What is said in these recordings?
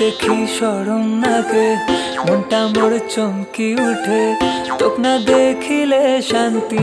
দেখি শরম নাগে মনটা মোর চমকি উঠে তোক না দেখিলে শান্তি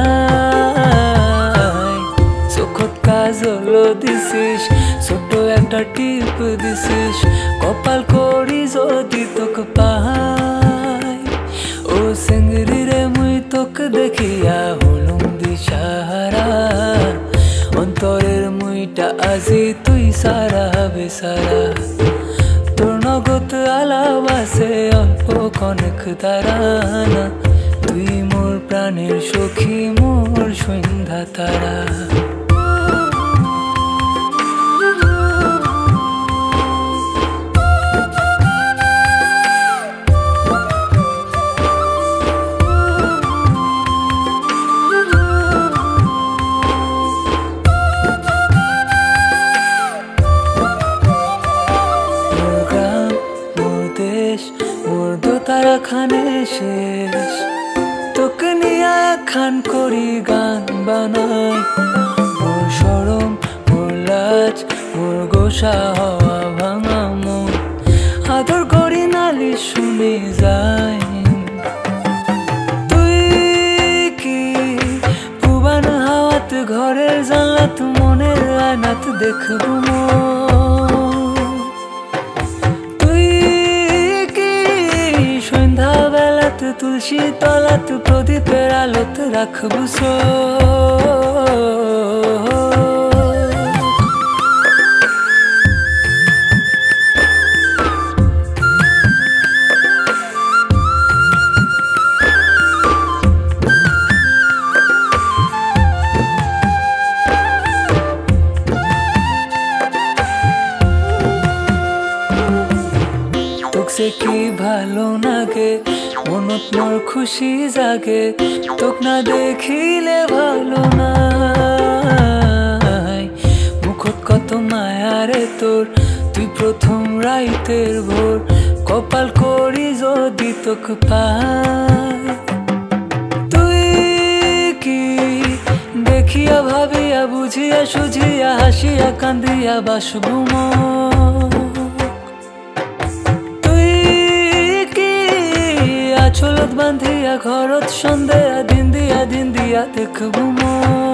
নাই চোখত কাজল দিছিস ছোট একটা টিপ দিছিস কপাল করি যদি তোক পাই ও সিংড়ি রে মুই তোক দেখিয়া হলুম দিশাহারা অন্তরের মুইটা আজি তুই সারা বেসারা তোর নগদ আলাবাসে অল্প কনেক তারানা তুই মোর প্রাণের সখী মোর সন্ধ্যা তারা মোর দোতারা খানে শেষ তোকে নিয়ে খান করি গান বানাই মোর শরম মোর লাজ মোর গোসা হওয়া ভাঙা মন আদর করি নালিশ শুনে যায় তুই কি পুবান হাওয়াত ঘরের জানলাত মনের আয়নাত দেখবো তুলসী তলাত প্রদীপের আলোত রাখবো তোক সে কি ভালো লাগে মনত মোর খুশি জাগে তোক না দেখিলে ভালো নাই মুখত কত মায়া রে তোর তুই প্রথম রাইতের ভোর কপাল করি যদি তোক পাই তুই কি দেখিয়া ভাবিয়া বুঝিয়া সুঝিয়া হাসিয়া কান্দিয়া বাসবো চলত বান্ধিয়া ঘরত সন্দেয়া দিন দিয়া দেখবো